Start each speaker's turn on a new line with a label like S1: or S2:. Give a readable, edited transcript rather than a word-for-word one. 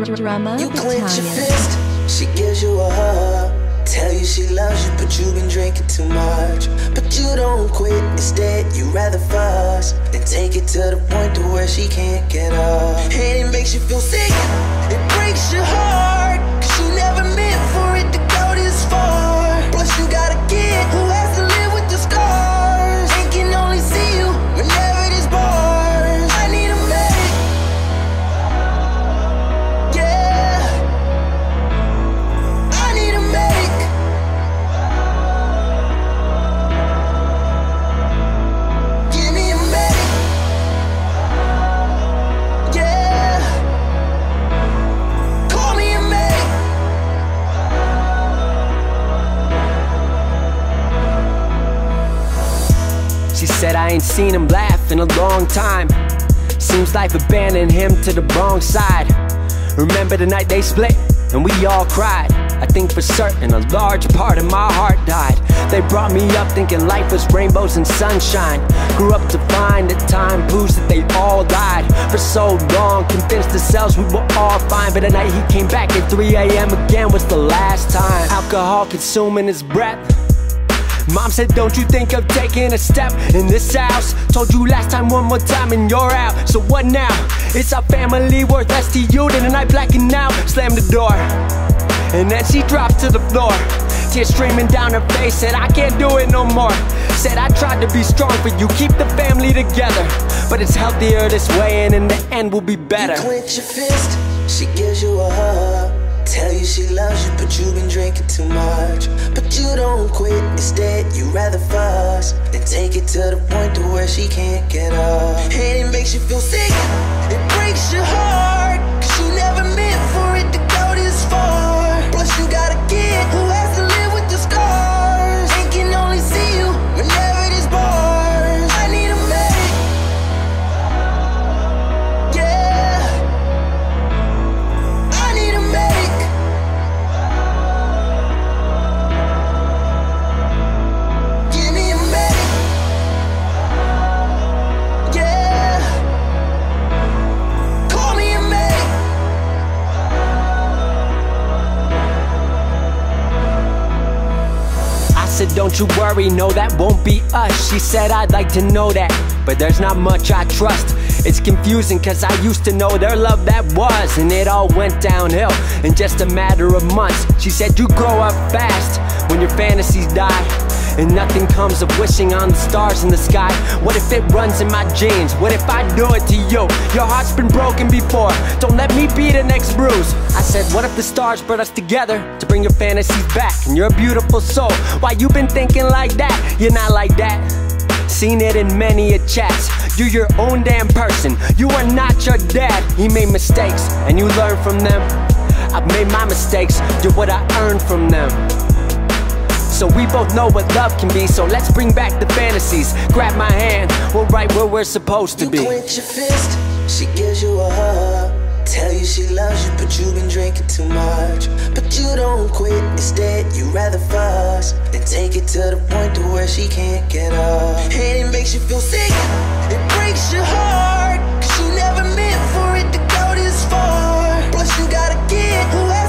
S1: Drama
S2: You clench your
S1: Battalion.
S2: fist, she gives you a hug. Tell you she loves you, but you've been drinking too much. But you don't quit, instead you rather fuss and take it to the point to where she can't get up. And it makes you feel sick, it breaks your heart, 'cause you never meant for it to go this far. Plus you got a kid who has to live with the scars and can only see you whenever there's bars. I need a medic, yeah, I need a medic. Give me a medic, yeah, call me a medic.
S3: She said I ain't seen him laugh in a long time. Seems life abandoned him to the wrong side. Remember the night they split and we all cried. I think for certain a large part of my heart died. They brought me up thinking life was rainbows and sunshine. Grew up to find that time proves that they all lied. For so long, convinced ourselves we were all fine. But the night he came back at 3 AM again was the last time. Alcohol consuming his breath. Mom said, don't you think of taking a step in this house? Told you last time one more time and you're out. So what now? Is our family worth less to you than a night blacking out? Slammed the door, and then she dropped to the floor. Tears streaming down her face, said I can't do it no more. Said I tried to be strong for you, keep the family together, but it's healthier this way and in the end we'll be better.
S2: You clench your fist, she gives you a hug. Tell you she loves you, but you've been drinking too much. But you don't quit, instead you rather fuss and take it to the point to where she can't get up. And it makes you feel sick, it breaks your heart, 'cause you never meant for it to go this far. Plus you got a kid who has to live with the scars and can only see you whenever there's bars. I need a medic, yeah, I need a medic. Give me a medic, yeah, call me a medic.
S3: I said don't you worry, no that won't be us. She said I'd like to know that, but there's not much I trust. It's confusing cause I used to know their love that was, and it all went downhill in just a matter of months. She said you grow up fast when your fantasies die, and nothing comes of wishing on the stars in the sky. What if it runs in my genes? What if I do it to you? Your heart's been broken before, don't let me be the next bruise. I said what if the stars brought us together to bring your fantasies back? And you're a beautiful soul, why you been thinking like that? You're not like that. Seen it in many a chats. You're your own damn person, you are not your dad. He made mistakes and you learn from them. I've made my mistakes, you're what I earned from them. So we both know what love can be, so let's bring back the fantasies. Grab my hand, we're right where we're supposed to be.
S2: You clench your fist, she gives you a hug. Tell you she loves you, but you've been drinking too much. But you don't quit, instead you rather fuss and take it to the point to where she can't get up. And it makes you feel sick, it breaks your heart, 'cause you never meant for it to go this far. Plus you got a kid who